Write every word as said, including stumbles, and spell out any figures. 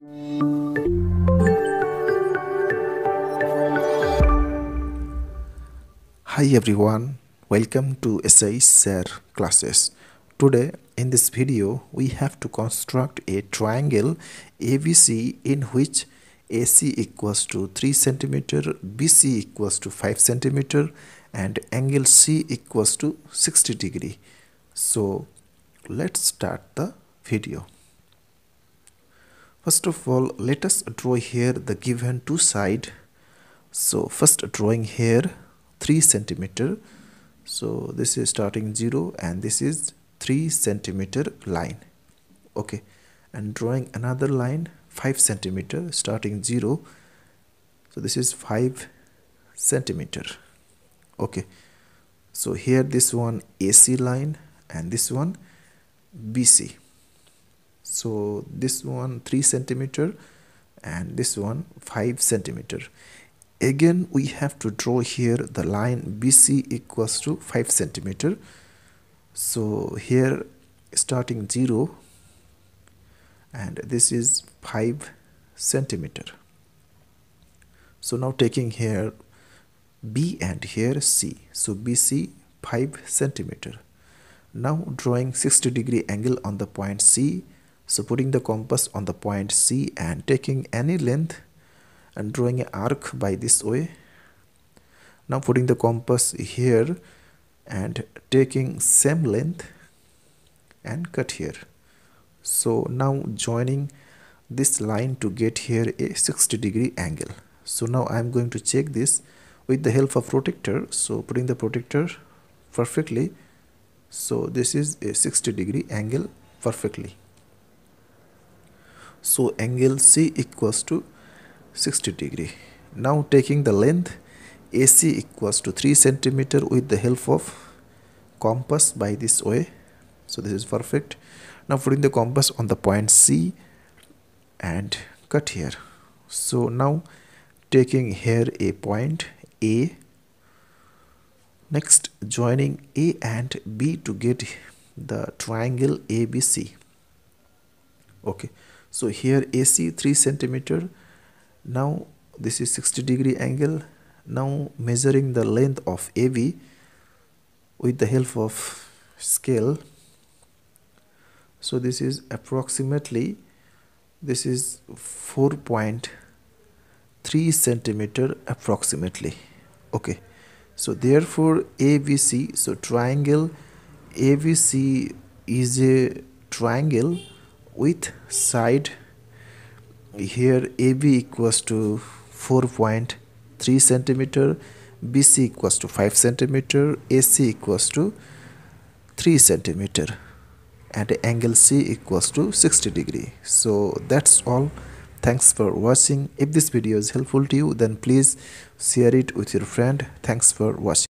Hi everyone, welcome to S I Sir classes. Today in this video we have to construct a triangle A B C in which A C equals to three centimeter, B C equals to five centimeter and angle C equals to sixty degree. So let's start the video. First of all, let us draw here the given two side. So first drawing here three centimeter, so this is starting zero and this is three centimeter line. Okay, and drawing another line five centimeter starting zero, so this is five centimeter. Okay, so here this one A C line and this one B C. So this one three centimeter and this one five centimeter. Again we have to draw here the line B C equals to five centimeter. So here starting zero and this is five centimeter. So now taking here B and here C, so B C five centimeter. Now drawing sixty degree angle on the point C, so putting the compass on the point C and taking any length and drawing an arc by this way. Now putting the compass here and taking same length and cut here. So now joining this line to get here a sixty degree angle. So now I am going to check this with the help of protractor. So putting the protractor perfectly, so this is a sixty degree angle perfectly. So angle C equals to sixty degree. Now taking the length A C equals to three centimeter with the help of compass by this way. So this is perfect. Now putting the compass on the point C and cut here. So now taking here a point A, next joining A and B to get the triangle A B C. Okay, so here A C three centimeter. Now this is sixty degree angle. Now measuring the length of A B with the help of scale. So this is approximately, this is four point three centimeter approximately. Okay, so therefore A B C, so triangle A B C is a triangle with side here A B equals to four point three centimeter, B C equals to five centimeter, A C equals to three centimeter and angle C equals to sixty degree. So that's all. Thanks for watching. If this video is helpful to you, then please share it with your friend. Thanks for watching.